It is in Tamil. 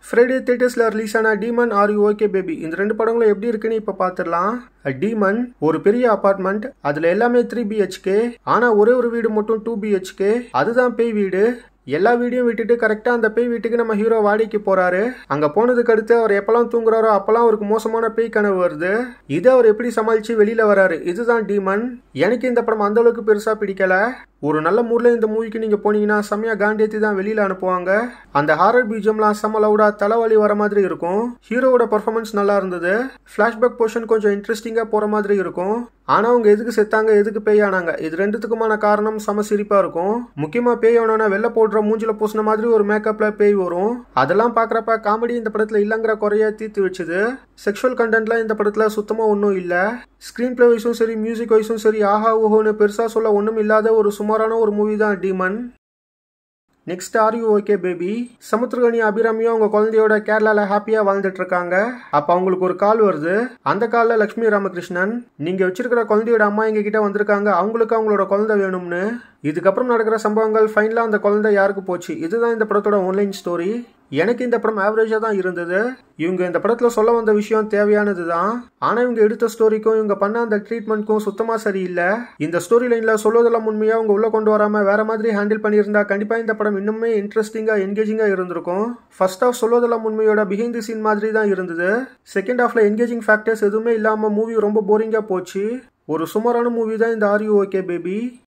ஃப்ரைடே தியேட்டர்ஸ்ல ரிலீஸ் ஆன Demon are you okay baby இந்த ரெண்டு படங்களும் எப்படி இருக்குன்னு இப்ப பாத்துடலாம். டீமன் ஒரு பெரிய அபார்ட்மெண்ட், அதுல எல்லாமே 3 BHK, ஆனா ஒரே ஒரு வீடு மட்டும் 2 BHK, அதுதான் பேய் வீடு. எல்லா வீடியும் விட்டுட்டு கரெக்டா அந்த பேய் வீட்டுக்கு நம்ம ஹீரோ வாடகைக்கு போறாரு. அங்க போனதுக்கு அடுத்து அவர் எப்பெல்லாம் தூங்குறாரோ அப்பெல்லாம் அவருக்கு மோசமான பேய் கனவு வருது. இது அவர் எப்படி சமாளிச்சு வெளியில வராரு, இதுதான் டீமன். எனக்கு இந்த படம் அந்த அளவுக்கு பெருசா பிடிக்கல. ஒரு நல்ல மூட்ல இந்த மூவிக்கு நீங்க போனீங்கன்னா செம்மையா காண்டேத்தி தான் வெளியில அனுப்புவாங்க. அந்த ஹாரர் பிஜிஎம்லாம் செம்ம லவுடா தலைவலி வர மாதிரி இருக்கும். ஹீரோவோட பெர்ஃபார்மன்ஸ் நல்லா இருந்தது. ஃபிளாஷ்பேக் போர்ஷன் கொஞ்சம் இன்ட்ரெஸ்டிங்கா போற மாதிரி இருக்கும். ஆனா அவங்க எதுக்கு செத்தாங்க, எதுக்கு பேய் ஆனாங்க, இது ரெண்டுத்துக்குமான காரணம் செம சிரிப்பா இருக்கும். முக்கியமா பேய் ஆனோன்னா வெள்ள போடுற மூஞ்சில பூசின மாதிரி ஒரு மேக்கப்ல பேய் வரும். அதெல்லாம் பாக்குறப்ப காமெடி இந்த படத்துல இல்லங்கிற குறைய தீர்த்து வச்சுது. செக்ஷுவல் கண்டென்ட்லாம் இந்த படத்துல சுத்தமா ஒன்றும் இல்ல. ஸ்கிரீன் பிளே வைஸும் சரி, மியூசிக் வைஸும் சரி, ஆஹா ஓஹோன்னு பெருசா சொல்ல ஒன்றும் இல்லாத ஒரு சுமாரான ஒரு மூவி தான் Demon. Next are you okay baby. Samuthirakani அபிராமியும் அவங்க குழந்தையோட கேரளால ஹாப்பியா வாழ்ந்துட்டு இருக்காங்க. அப்ப அவங்களுக்கு ஒரு கால் வருது. அந்த கால்ல லட்சுமி ராமகிருஷ்ணன், நீங்க வச்சிருக்கிற குழந்தையோட அம்மா எங்க கிட்ட வந்திருக்காங்க, அவங்களுக்கு அவங்களோட குழந்தை வேணும்னு. இதுக்கப்புறம் நடக்கிற சம்பவங்கள் ஃபைனலா அந்த குழந்தை யாருக்கு போச்சு, இதுதான் இந்த படத்தோட ஆன்லைன் ஸ்டோரி. எனக்கு இந்த படம் ஆவரேஜா தான் இருந்தது. இவங்க இந்த படத்துல சொல்ல வந்த விஷயம் தேவையானது தான். ஆனா இவங்க எடுத்த ஸ்டோரிக்கும் இவங்க பண்ண அந்த ட்ரீட்மெண்ட்க்கும் சுத்தமா சரியில்லை. இந்த ஸ்டோரி லைன்ல சொல்வதெல்லாம் உண்மையா அவங்க உள்ள கொண்டு வராம வேற மாதிரி ஹேண்டில் பண்ணியிருந்தா கண்டிப்பா இந்த படம் இன்னுமே இன்ட்ரெஸ்டிங்கா என்கேஜிங்கா இருந்திருக்கும். ஃபர்ஸ்ட் ஹாஃப் சொல்வதெல்லாம் உண்மையோட பிஹைண்ட் தி சீன் மாதிரி தான் இருந்தது. செகண்ட் ஹாஃப்ல என்கேஜிங் ஃபேக்டர்ஸ் எதுவுமே இல்லாம மூவி ரொம்ப போரிங்கா போச்சு. ஒரு சுமாரான மூவி தான் இந்த ஆர் யூ ஓகே பேபி.